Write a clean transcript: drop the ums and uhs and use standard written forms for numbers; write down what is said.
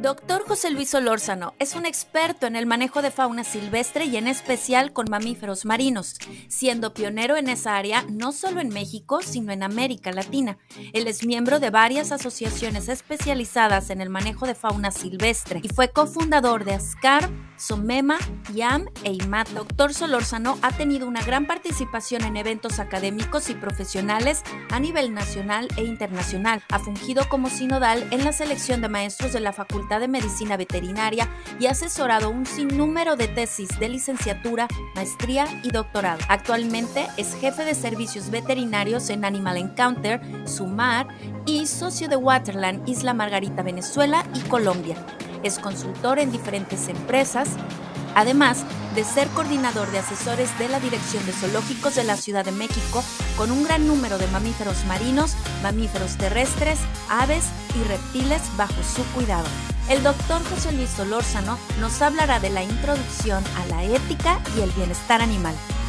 Doctor José Luis Solórzano es un experto en el manejo de fauna silvestre y en especial con mamíferos marinos, siendo pionero en esa área no solo en México, sino en América Latina. Él es miembro de varias asociaciones especializadas en el manejo de fauna silvestre y fue cofundador de ASCAR, SOMEMA, IAM e IMAT. Doctor Solórzano ha tenido una gran participación en eventos académicos y profesionales a nivel nacional e internacional. Ha fungido como sinodal en la selección de maestros de la Facultad de Medicina Veterinaria y ha asesorado un sinnúmero de tesis de licenciatura, maestría y doctorado. Actualmente es jefe de servicios veterinarios en Animal Encounter, SUMAR y socio de Waterland, Isla Margarita, Venezuela y Colombia. Es consultor en diferentes empresas, además de ser coordinador de asesores de la Dirección de Zoológicos de la Ciudad de México, con un gran número de mamíferos marinos, mamíferos terrestres, aves y reptiles bajo su cuidado. El doctor José Luis Solórzano nos hablará de la introducción a la ética y el bienestar animal.